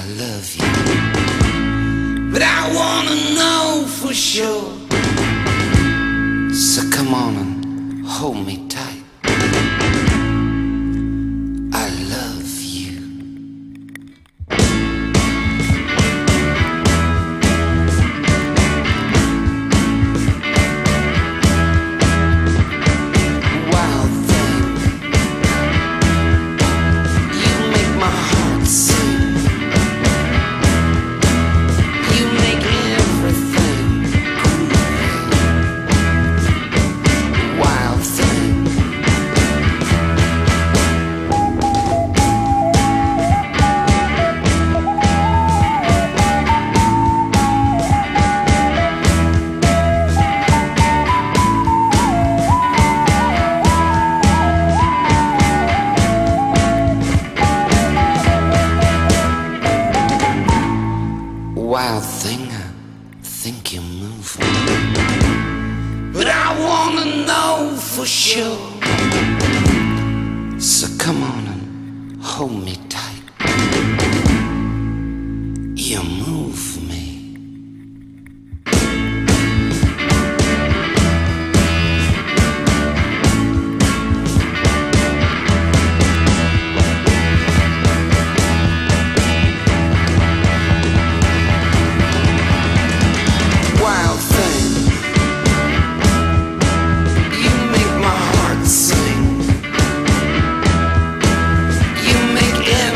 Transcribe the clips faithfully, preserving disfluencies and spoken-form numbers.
love you, but I wanna know for sure. So come on and hold me tight. I love you. Wild thing, you make my heart sing. You make everything groovy. Wild thing. Wild thing, I think you move me, but I wanna know for sure. So come on and hold me tight. You move me. Wild thing, you make my heart sing. You make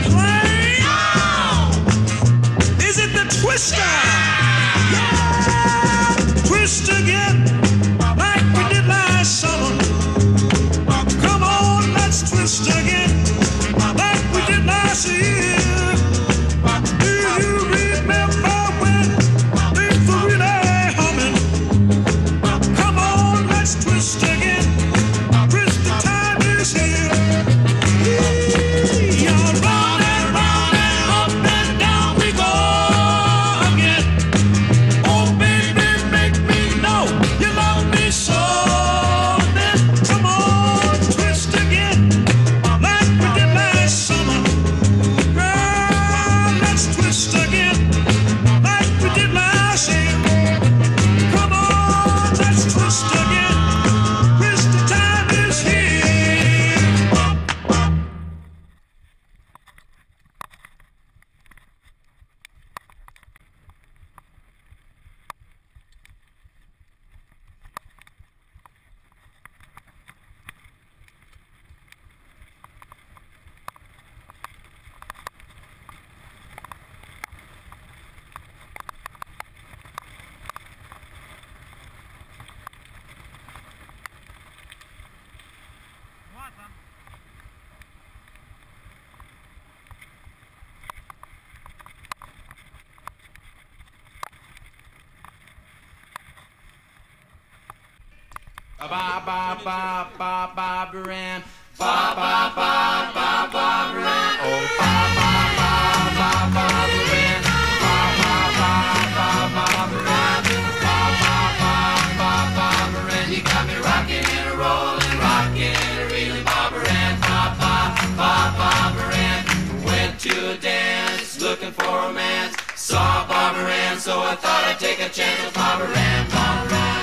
Ba ba ba ba ba Baran. Ba ba ba ba ba Baran. Oh ba ba ba ba ba Baran. Ba ba ba ba ba Baran. Ba ba ba ba ba Baran. You got me rocking and a rolling, rocking and a reeling, Ba Baran. Ba ba ba ba Baran. Went to a dance, looking for romance. Saw Ba Baran, so I thought I'd take a chance with Ba Baran. Ba Baran.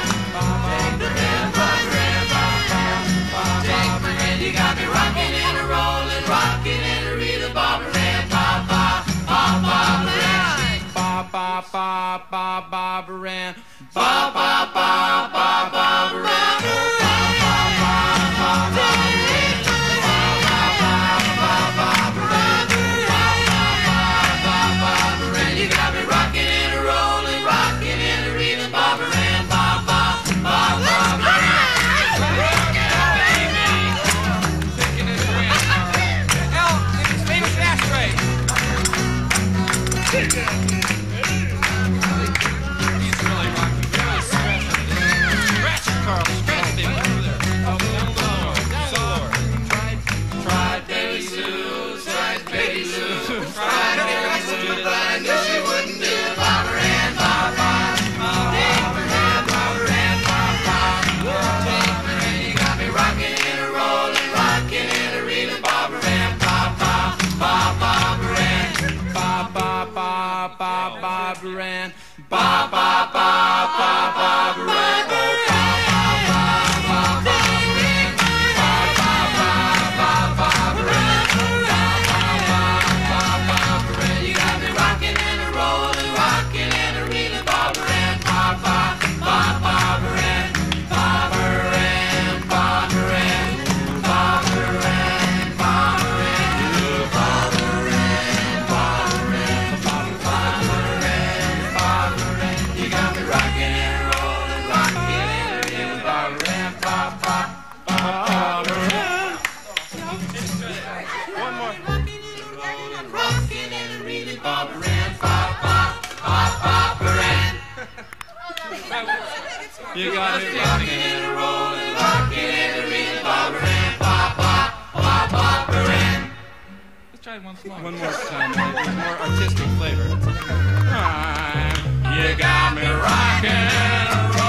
You got me rocking and a rolling, rocking and a reeling, Ba Baran, ba ba ba ba Baran, ba ba ba ba ba Baran, ba ba ba ba ba Baran, ba ba ba ba ba Baran, ba ba ba ba ba Baran, ba ba ba ba Baran. You got me rocking and a rolling, rocking and a reeling, Ba Baran, ba ba ba ba Baran. Baran, ba ba ba ba ba Baran, oh ba ba ba ba ba Baran, ba ba ba ba ba Baran, ba ba ba ba ba Baran. You got me rocking and a rolling, rocking and a reeling, Ba Baran, ba ba ba ba Baran, Ba Baran, Ba Baran, Ba Baran, Ba Baran, Ba Baran, Ba Baran, Ba Baran. You got me rocking and rolling, rocking and a reeling, Ba Baran, ba ba ba Baran. One more. Rolling, rocking and a reeling, Ba Baran, ba ba ba ba Baran. You got me rocking and a rolling, rocking and a reeling, Ba Baran, ba ba ba ba Baran. Let's try it once more. One more time, with more artistic flavor. You got me rocking.